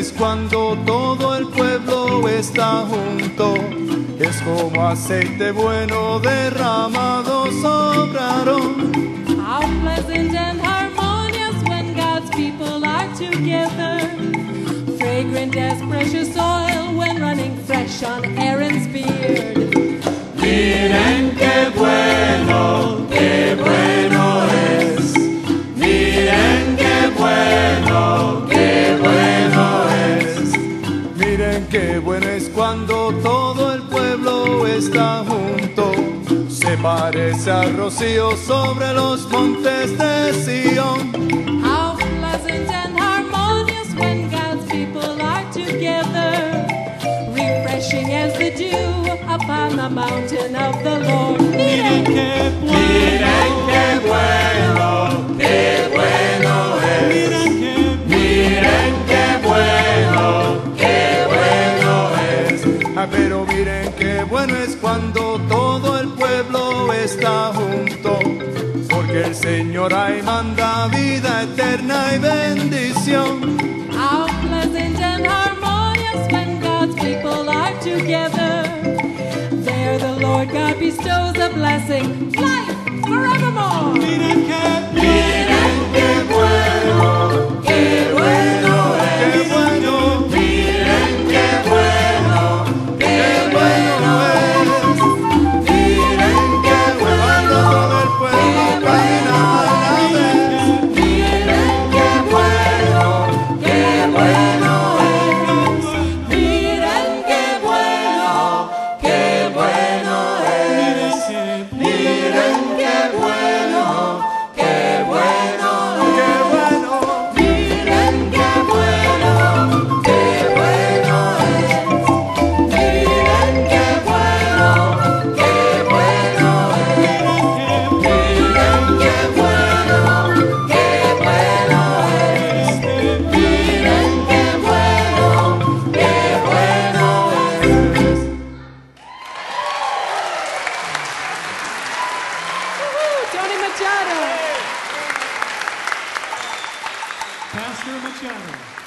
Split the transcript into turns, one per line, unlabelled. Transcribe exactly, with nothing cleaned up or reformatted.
es cuando todo el pueblo está junto. Es como aceite bueno derramado sobre Aarón.
How pleasant and harmonious when God's people are together. Fragrant as precious oil when running fresh on Aaron's beard.
Miren qué bueno, qué bueno es. Miren qué bueno, qué bueno es. Miren qué bueno es cuando todo el pueblo está junto. Se parece al rocío sobre los montes de Sion.
How pleasant and harmonious when God's people are together. Refreshing as the dew upon the mountain of the Lord.
Miren qué bueno, miren qué bueno, qué bueno es. Miren qué bueno, qué bueno es. Ah, pero miren qué bueno es cuando todo el pueblo está junto, porque el Señor ahí manda vida eterna y bendición.
How pleasant and harmonious when God's people are together. There the Lord God bestows a blessing, life forevermore.
Miren qué, miren qué bueno, qué bueno es. Qué bueno, miren qué bueno, qué bueno es. Miren qué bueno, todo el pueblo camina a la vez. Miren qué bueno, qué bueno es. Miren qué bueno, qué bueno es. Miren qué bueno, qué bueno, qué bueno. Miren qué bueno, qué bueno es. Miren qué bueno, qué bueno es. Miren qué bueno, qué bueno es. Miren qué bueno, qué bueno es.
Tony Machado.
Pastor Machado.